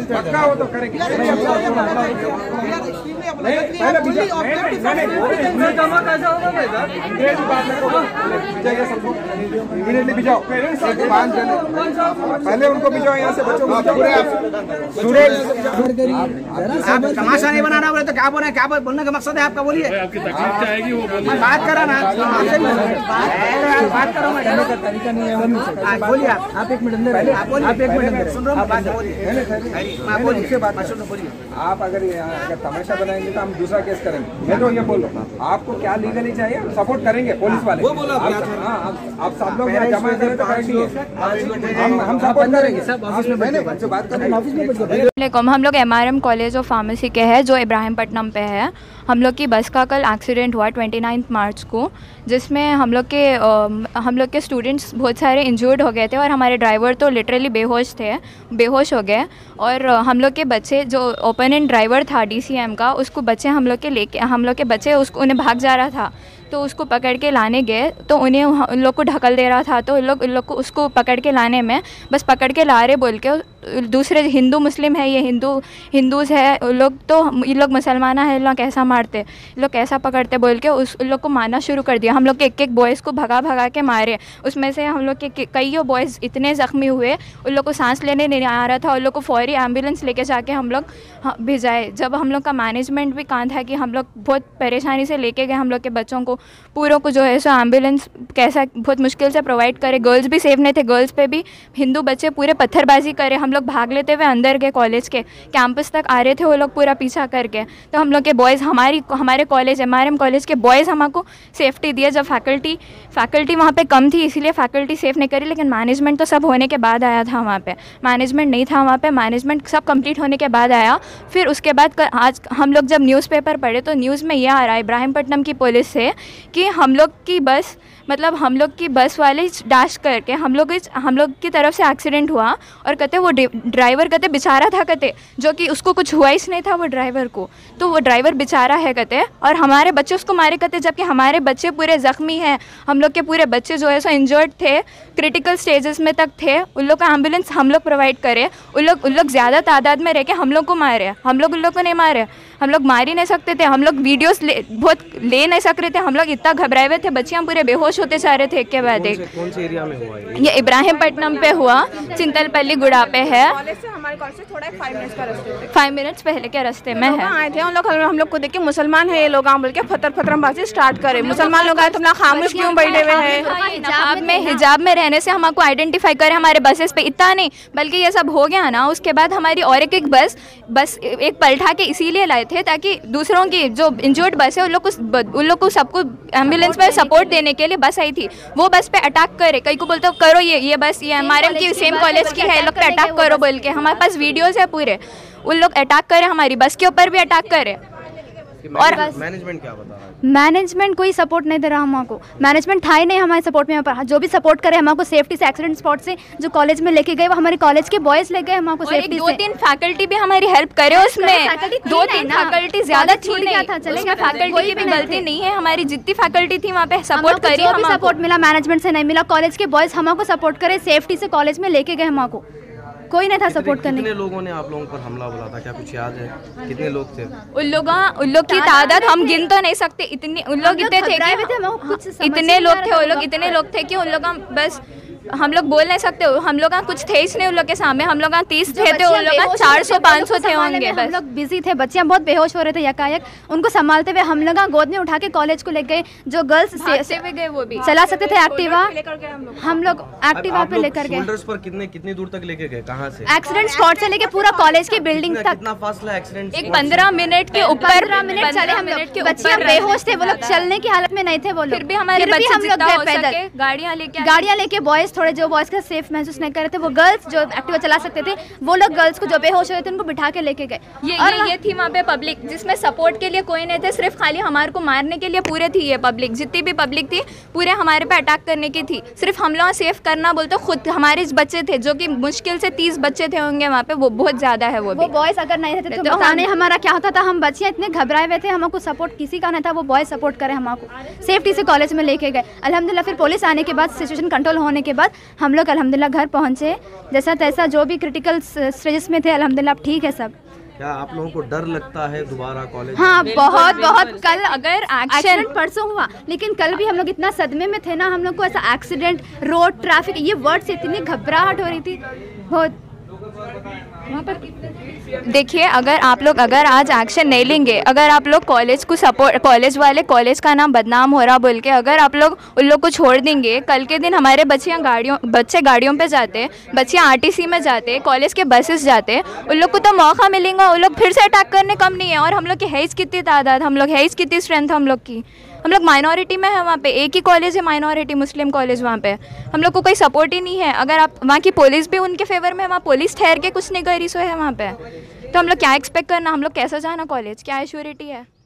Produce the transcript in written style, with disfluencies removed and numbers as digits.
पक्का हो तो करेंगे। इमीडिएटली भिजाओ, पहले उनको भिजाओ यहाँ से, बच्चों को तमाशा नहीं बनाना बोले तो क्या बोले, क्या बोलने का मकसद है आपका, बोलिए। आपकी तकलीफ क्या आएगी वो बोलिए। बात करा ना, बात करो, बोलिए आप 1 मिनट अंदर, आप 1 मिनट अंदर सुन रहा हूँ, बोलिए। आप अगर तमाशा बनाएंगे तो हम दूसरा केस करेंगे। मैं तो ये बोल रहा हूँ, आपको क्या लीगली चाहिए, हम सपोर्ट करेंगे पुलिस वाले। वो बोला आप सब लोग जमा करें तो हम सपोर्ट करेंगे। सब ऑफिस में बात करेंगे, ऑफिस में। हम लोग MRM कॉलेज ऑफ फार्मेसी के हैं जो इब्राहिमपट्टनम पे है। हम लोग की बस का कल एक्सीडेंट हुआ 29 मार्च को, जिसमें हम लोग के स्टूडेंट्स बहुत सारे इंजर्ड हो गए थे और हमारे ड्राइवर तो लिटरली बेहोश हो गए। और हम लोग के बच्चे जो ओपोनेंट ड्राइवर था DCM का, उसको बच्चे हम लोग के बच्चे उन्हें भाग जा रहा था, तो उसको पकड़ के लाने गए तो उन लोग को ढकल दे रहा था, तो उन लोग को उसको पकड़ के लाने में बस पकड़ के ला रहे बोल के दूसरे हिंदू मुस्लिम है, ये हिंदूज़ है उन लोग, तो ये लोग मुसलमान है, लोग कैसा मारते, लोग कैसा पकड़ते बोल के उन लोग को मारना शुरू कर दिया। हम लोग के एक बॉयज़ को भगा के मारे, उसमें से हम लोग के कई बॉयज़ इतने ज़ख्मी हुए, उन लोग को सांस लेने नहीं आ रहा था, उन लोग को फौरी एम्बुलेंस लेके जाके हम लोग भिजाए। जब हम लोग का मैनेजमेंट भी कहाँ था कि हम लोग बहुत परेशानी से लेके गए हम लोग के बच्चों को, पूरों को जो है सो एम्बुलेंस कैसा बहुत मुश्किल से प्रोवाइड करे। गर्ल्स भी सेफ नहीं थे, गर्ल्स पे भी हिंदू बच्चे पूरे पत्थरबाजी करे, हम लोग भाग लेते हुए अंदर गए, कॉलेज के कैंपस तक आ रहे थे वो लोग पूरा पीछा करके। तो हम लोग के बॉयज़ हमारे कॉलेज MRM कॉलेज के बॉयज़ हमको सेफ्टी दिए। जब फैकल्टी वहाँ पे कम थी इसलिए फैकल्टी सेफ नहीं करी, लेकिन मैनेजमेंट तो सब होने के बाद आया था वहाँ पे, मैनेजमेंट नहीं था वहाँ पे, मैनेजमेंट सब कंप्लीट होने के बाद आया। फिर उसके बाद आज हम लोग जब न्यूज़पेपर पढ़े तो न्यूज़ में यह आ रहा है इब्राहिमपट्टनम की पुलिस से कि हम लोग की बस वाले डैश करके हम लोग की तरफ से एक्सीडेंट हुआ, और कहते वो ड्राइवर कहते बेचारा था, कहते जो कि उसको कुछ हुआ ही नहीं था वो ड्राइवर को, तो वो ड्राइवर बेचारा है कहते, और हमारे बच्चे उसको मारे कहते, जबकि हमारे बच्चे पूरे ज़ख्मी हैं। हम लोग के पूरे बच्चे जो है सो इंजर्ड थे, क्रिटिकल स्टेजेस में तक थे, उन लोग का एम्बुलेंस हम लोग प्रोवाइड करे, उन लोग ज़्यादा तादाद में रह के हम लोग को मारे, हम लोग उन लोग को नहीं मारे, हम लोग मार ही नहीं सकते थे, हम लोग वीडियोस बहुत ले नहीं सक रहे थे, हम लोग इतना घबराए हुए थे, बच्चियाँ पूरे बेहोश होते जा रहे थे एक के बाद एक। कौन से एरिया में हुआ ये इब्राहिमपट्टनम पे हुआ, चिंतलपल्ली गुड़ा पे है, हमारे कॉलेज से थोड़ा 5 मिनट्स का रास्ते, 5 मिनट्स पहले के रास्ते में है। आए थे हम लोग को देख के मुसलमान है ये लोग बोल के फतरबाजी स्टार्ट करे, मुसलमान लोग आए तो हम लोग खामोश क्यों बैठे हुए हैं। हिजाब में रहने से हमको आइडेंटिफाई करे हमारे बसेस पे, इतना नहीं बल्कि ये सब हो गया ना, उसके बाद हमारी और एक बस एक पलटा के इसीलिए लाए थे ताकि दूसरों की जो इंजर्ड बस है उन लोग को सबको एम्बुलेंस में सपोर्ट देने के लिए बस आई थी, वो बस पे अटैक करे, कई को बोलते करो ये बस ये MRM की सेम कॉलेज की है, लोग पे अटैक करो बोल के, हमारे पास वीडियोस है पूरे, उन लोग अटैक करे, हमारी बस के ऊपर भी अटैक करे। और मैनेजमेंट क्या बता रहा है? मैनेजमेंट कोई सपोर्ट नहीं दे रहा हमको, मैनेजमेंट था ही नहीं हमारे सपोर्ट में। जो भी सपोर्ट करे हमको सेफ्टी से, एक्सीडेंट स्पॉट से जो कॉलेज में लेके गए वो हमारे कॉलेज के बॉयज ले गए हमको सेफ्टी से। 2-3 फैकल्टी भी हमारी हेल्प करे उसमें, 2-3 फैकल्टी ज्यादा छूट गया था, चलेगा, फैकल्टी की भी गलती नहीं है, हमारी जितनी फैकल्टी थी वहाँ पे सपोर्ट करी, जो भी सपोर्ट मिला मैनेजमेंट से नहीं मिला, कॉलेज के बॉयज हमको सपोर्ट करे, सेफ्टी से कॉलेज में लेके गए हमको, कोई नहीं था सपोर्ट करने। कितने लोगों ने आप लोगों पर हमला बोला था, क्या कुछ याद है? कितने लोग थे? उन लोग की तादाद हम गिन तो नहीं सकते, इतने उन लोग इतने थे कि इतने लोग थे कि उन लोग बस हम लोग बोल नहीं सकते, हम लोग कुछ थे ही नहीं उन लोग के सामने, हम लोग 30 थे तो उन लोग 400-500 थे होंगे, हम लोग बिजी थे, बच्चियां बहुत बेहोश हो रहे थे यकायक, उनको संभालते हुए हम लोग गोद में उठा के कॉलेज को ले गए, जो गर्ल्स से गए वो भी चला सकते थे एक्टिवा, हम लोग एक्टिवा पे लेकर गए। पर कितनी दूर तक लेके गए, कहाँ से? एक्सीडेंट स्पॉट से लेके पूरा कॉलेज की बिल्डिंग तक। कितना फासला एक्सीडेंट? एक 15 मिनट के ऊपर, 15 मिनट चले हम लोग, बच्चियां बेहोश थे, वो लोग चलने की हालत में नहीं थे वो लोग, फिर भी हमारे बच्चे हम लोग गए पैदल, गाड़ियाँ लेके बॉयज थोड़े जो बॉयज का सेफ महसूस नहीं कर रहे थे, वो गर्ल्स जो एक्टिवा चला सकते थे वो लोग गर्ल्स को जो बेहोश हुए थे उनको बिठा के लेके गए। ये थी वहाँ पे पब्लिक जिसमें सपोर्ट के लिए कोई नहीं थे, सिर्फ खाली हमारे को मारने के लिए पूरे थी ये पब्लिक, जितनी भी पब्लिक थी पूरे हमारे पे अटैक करने की थी, सिर्फ हम लोग सेफ करना बोलते खुद हमारे बच्चे थे जो कि मुश्किल से 30 बच्चे थे होंगे वहाँ पे, वो बहुत ज्यादा है वो बॉयज अगर नहीं रहते तो बताने हमारा क्या होता था, हम बच्चियाँ इतने घबराए हुए थे, हमको सपोर्ट किसी का नहीं था, वो बॉयज सपोर्ट करे हमको सेफ्टी से कॉलेज में लेके गए। अल्हम्दुलिल्लाह फिर पुलिस आने के बाद सिचुएशन कंट्रोल होने के बाद हम लोग अल्हम्दुलिल्लाह घर पहुँचे। जैसा तैसा जो भी क्रिटिकल स्टेजेस में थे अल्हम्दुलिल्लाह अब ठीक है सब। क्या आप लोगों को डर लगता है दोबारा कॉलेज? हाँ बहुत बहुत। कल अगर एक्सीडेंट परसों हुआ, लेकिन कल भी हम लोग इतना सदमे में थे ना, हम लोग को ऐसा एक्सीडेंट, रोड, ट्रैफिक, ये वर्ड से इतनी घबराहट हो रही थी बहुत। वहाँ पर देखिए, अगर आज एक्शन नहीं लेंगे, अगर आप लोग कॉलेज को सपोर्ट, कॉलेज वाले कॉलेज का नाम बदनाम हो रहा बोल के अगर आप लोग उन लोग को छोड़ देंगे, कल के दिन हमारे बच्चे गाड़ियों पे जाते, बच्चे आरटीसी में जाते, कॉलेज के बसेस जाते, उन लोग को तो मौका मिलेगा, उन लोग फिर से अटैक करने कम नहीं है। और हम लोग की है कितनी तादाद, हम लोग है कितनी स्ट्रेंथ हम लोग की, हम लोग माइनॉरिटी में है। वहाँ पे एक ही कॉलेज है माइनॉरिटी मुस्लिम कॉलेज, वहाँ पे हम लोग को कोई सपोर्ट ही नहीं है। अगर आप वहाँ की पुलिस भी उनके फेवर में है, वहाँ पुलिस ठहर के कुछ नहीं करी सो है वहाँ पे, तो हम लोग क्या एक्सपेक्ट करना, हम लोग कैसे जाना कॉलेज, क्या एश्योरिटी है?